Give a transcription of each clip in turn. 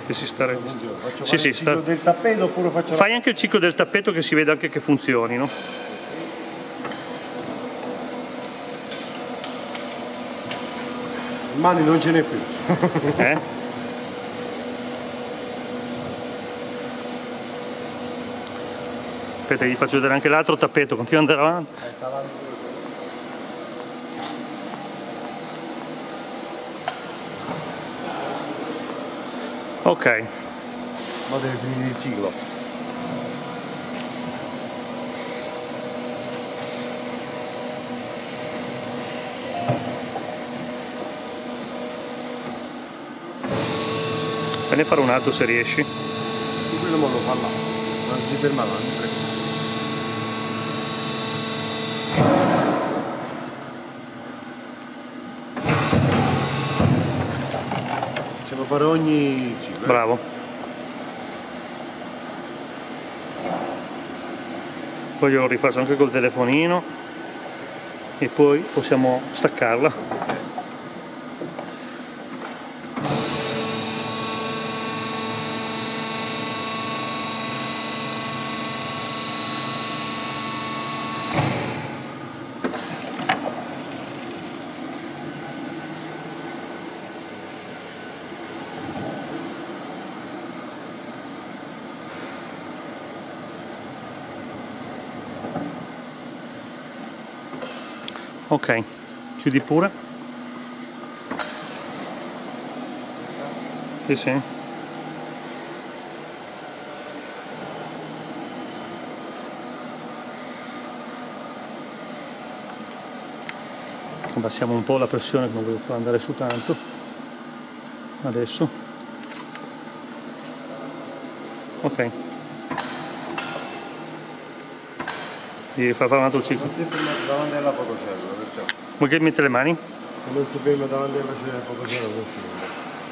che si sta registrando. Faccio Sì, il ciclo del tappeto oppure faccio... Fai anche il ciclo del tappeto, che si vede anche che funzioni, no? Mani non ce n'è più. Aspetta, gli faccio vedere anche l'altro tappeto, continua ad andare avanti. Ok. Ma deve finire il ciclo. Fai fare un altro se riesci. Sì, quello mo lo fa là. Non si ferma là, non prego. Facciamo fare ogni ciclo. Bravo. Poi io lo rifaccio anche col telefonino e poi possiamo staccarla. Ok, chiudi pure. Sì, sì. Abbassiamo un po' la pressione, che non voglio far andare su tanto. Adesso. Ok. Devi far fare un altro ciclo. Non si ferma davanti alla fotocella, perciò. Vuoi che mette le mani? Se non si ferma davanti alla fotocella non scende.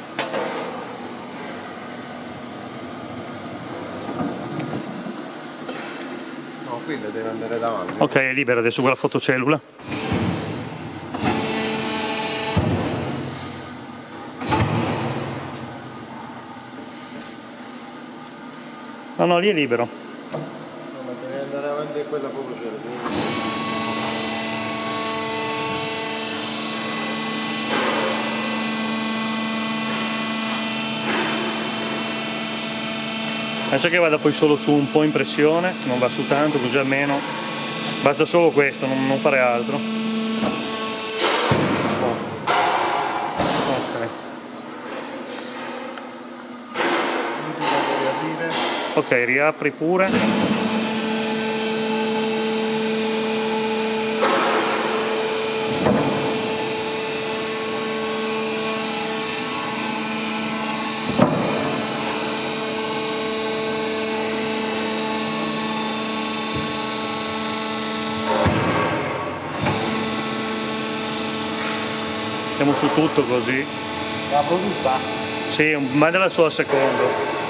No, quella deve andare davanti. Ok, è libera adesso quella fotocellula. No, lì è libero. No, ma deve andare avanti a quella fotocella. Lascia che vada poi solo su un po' in pressione, non va su tanto, così almeno basta solo questo, non fare altro. Ok. Ok, riapri pure. Siamo su tutto così. La tutta? Sì, ma della sua al secondo.